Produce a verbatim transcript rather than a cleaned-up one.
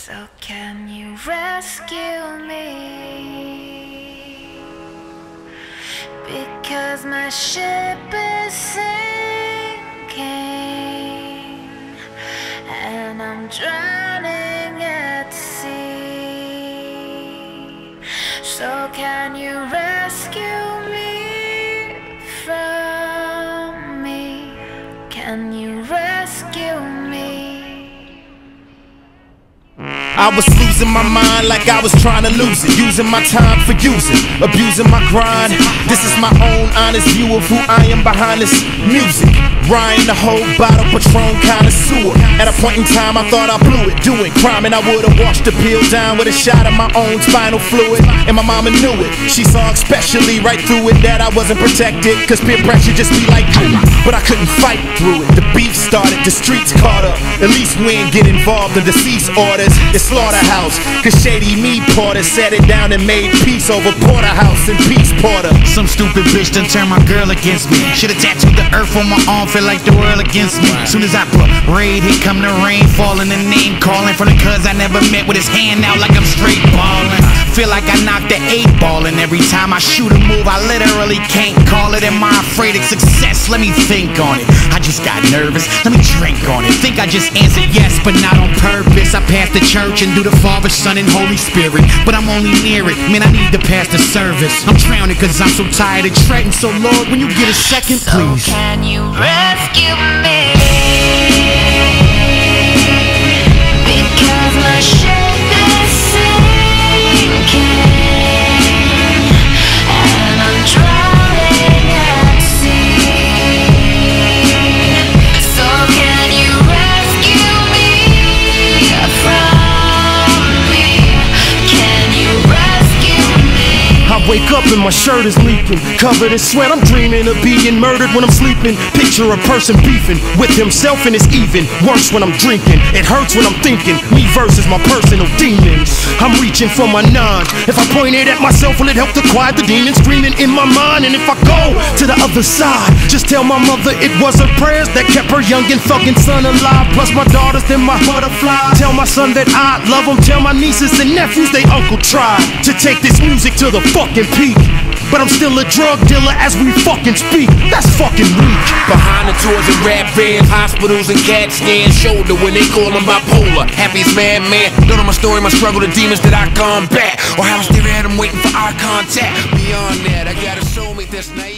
So can you rescue me? Because my ship is sinking and I'm drowning at sea. So can you rescue me from me? Can you rescue me? I was losing my mind like I was trying to lose it. Using my time for using, abusing my grind. This is my own honest view of who I am behind this music. Ryan the whole bottle Patron connoisseur. At a point in time I thought I blew it, doing crime, and I would've washed the pill down with a shot of my own spinal fluid. And my mama knew it. She saw especially right through it that I wasn't protected, cause peer pressure just be like you. But I couldn't fight through it. The beef started, the streets caught up. At least we ain't get involved in deceased orders. It's slaughterhouse, cause Shady Me Porter set it down and made peace over Porterhouse and Peace Porter. Some stupid bitch done turned my girl against me. Should've tattooed the earth on my arm, feel like the world against me. Soon as I put raid, here come the rain falling, the name calling from the cuz I never met with his hand out like I'm straight ballin'. Feel like I knocked the eight ball, and every time I shoot a move I literally can't call it. Am I afraid of success? Let me think on it. I just got nervous, let me drink on it. Think I just answered yes, but not on purpose. I passed the church and do the Father, Son, and Holy Spirit, but I'm only near it. Man, I need to pass the service. I'm drowning cause I'm so tired of treading. So Lord, when you get a second, please. So can you rescue me? Because my ship is sinking and I'm drowning at sea. So can you rescue me from me? Can you rescue me? I wake up and my shirt is leaking, covered in sweat. I'm dreaming of being murdered when I'm sleeping. Picture a person beefing with himself, and it's even worse when I'm drinking. It hurts when I'm thinking me versus my personal demons. I'm reaching for my nine. If I point it at myself, will it help to quiet the demons screaming in my mind? And if I go to the other side, just tell my mother it was her prayers that kept her young and fucking son alive. Plus my daughters, then my butterfly. Tell my son that I love him. Tell my nieces and nephews they uncle tried to take this music to the fucking peak, but I'm still a drug dealer as we fucking speak. That's fucking weak. Behind the tours and rap vans, hospitals and cat scans, shoulder when they call them bipolar. Happiest man, man. Don't know my story, my struggle, the demons that I combat, or how I stare at them waiting for eye contact. Beyond that, I got a soulmate that's nice.